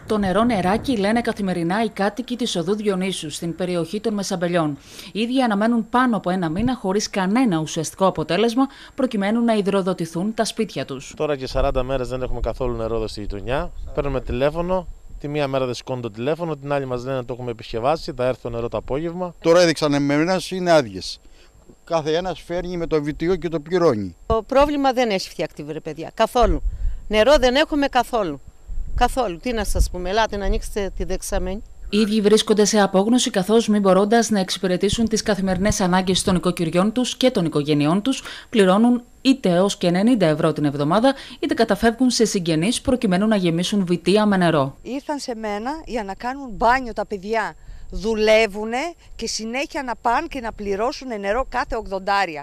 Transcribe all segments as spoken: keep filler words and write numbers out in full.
Το νερό νεράκι λένε καθημερινά οι κάτοικοι της οδού Διονύσου στην περιοχή των Μεσαμπελιών. Οι ίδιοι αναμένουν πάνω από ένα μήνα χωρίς κανένα ουσιαστικό αποτέλεσμα προκειμένου να υδροδοτηθούν τα σπίτια τους. Τώρα και σαράντα μέρες δεν έχουμε καθόλου νερό εδώ στη γειτονιά. Παίρνουμε τηλέφωνο. Τη μία μέρα δεν σηκώνει το τηλέφωνο, την άλλη μας λένε το έχουμε επισκευάσει, θα έρθει το νερό το απόγευμα. Τώρα έδειξαν εμένα είναι άδειες. Κάθε ένας φέρνει με το βιτίο και το πληρώνει. Το πρόβλημα δεν έχει φτιαχτεί, βρε παιδιά, καθόλου. Νερό δεν έχουμε καθόλου. Καθόλου. Τι να σας πούμε, ελάτε να ανοίξετε τη δεξαμένη. Οι ίδιοι βρίσκονται σε απόγνωση, καθώς μη μπορώντας να εξυπηρετήσουν τις καθημερινές ανάγκες των οικοκυριών τους και των οικογενειών τους, πληρώνουν είτε έως και ενενήντα ευρώ την εβδομάδα, είτε καταφεύγουν σε συγγενείς προκειμένου να γεμίσουν βιτία με νερό. Ήρθαν σε μένα για να κάνουν μπάνιο τα παιδιά. Δουλεύουν και συνέχεια να πάνε και να πληρώσουν νερό κάθε ογδοντάρια.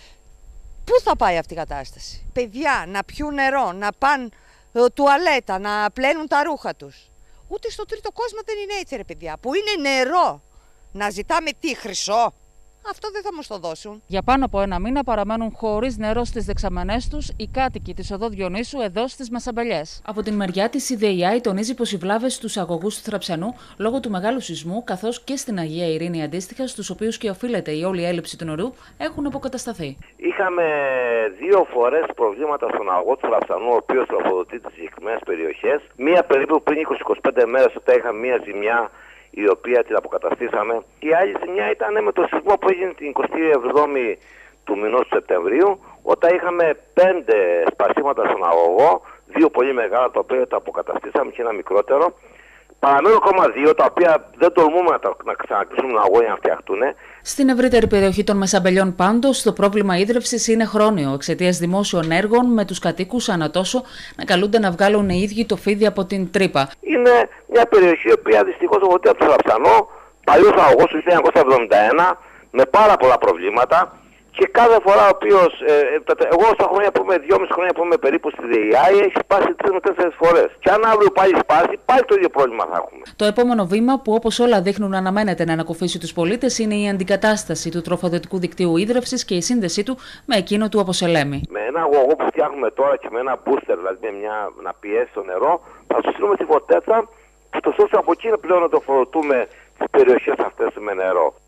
Πού θα πάει αυτή η κατάσταση? Παιδιά να πιούν νερό, να πάνε τουαλέτα, να πλένουν τα ρούχα τους. Ούτε στο τρίτο κόσμο δεν είναι έτσι, ρε παιδιά. Που είναι νερό. Να ζητάμε τι, χρυσό? Αυτό δεν θα μας το δώσουν. Για πάνω από ένα μήνα παραμένουν χωρίς νερό στις δεξαμενές τους οι κάτοικοι της οδού Διονύσου εδώ στις Μεσαμπελιές. Από την μεριά της η ΔΕΙΑΗ τονίζει πως οι βλάβες στους αγωγούς του Θραψανού λόγω του μεγάλου σεισμού, καθώς και στην Αγία Ειρήνη αντίστοιχα, στους οποίους και οφείλεται η όλη έλλειψη του νερού, έχουν αποκατασταθεί. Είχαμε δύο φορές προβλήματα στον αγωγό του Θραψανού, ο οποίος τροφοδοτεί τις συγκεκριμένες περιοχές. Μία περίπου πριν είκοσι με είκοσι πέντε μέρες, όταν είχαμε μία ζημιά, η οποία την αποκαταστήσαμε. Η άλλη ζημιά ήταν με το σεισμό που έγινε την εικοστή εβδόμη του μηνός του Σεπτεμβρίου, όταν είχαμε πέντε σπασίματα στον αγωγό, δύο πολύ μεγάλα τα οποία τα αποκαταστήσαμε και ένα μικρότερο. Παραμένουν ακόμα δύο, τα οποία δεν τολμούμε να, να ξανακλείσουμε τον αγώνα για να φτιαχτούν. Στην ευρύτερη περιοχή των Μεσαμπελιών, πάντως, το πρόβλημα ίδρυυσης είναι χρόνιο εξαιτίας δημόσιων έργων, με τους κατοίκους ανά τόσο να καλούνται να βγάλουν οι ίδιοι το φίδι από την τρύπα. Είναι μια περιοχή η οποία δυστυχώς οδοτεί από το Θραψανό, παλιός αγωγός του χίλια εννιακόσια εβδομήντα ένα, με πάρα πολλά προβλήματα. Και κάθε φορά ο οποίος, ε, εγώ στα χρόνια που είμαι, δυόμιση χρόνια που είμαι περίπου στη ΔΕΙΑΗ, έχει σπάσει τρεις με τέσσερις φορές. Και αν αύριο πάλι σπάσει, πάλι το ίδιο πρόβλημα θα έχουμε. Το επόμενο βήμα, που όπως όλα δείχνουν αναμένεται να ανακουφίσει τους πολίτες, είναι η αντικατάσταση του τροφοδοτικού δικτύου ίδρυυσης και η σύνδεσή του με εκείνο του Αποσελέμη. Με ένα αγωγό που φτιάχνουμε τώρα και με ένα booster, δηλαδή με μια, να πιέσει το νερό, θα σου στείλουμε τη Φωτέτσα, ώστε από εκεί πλέον να τροφοδοτούμε τις περιοχές αυτές με νερό.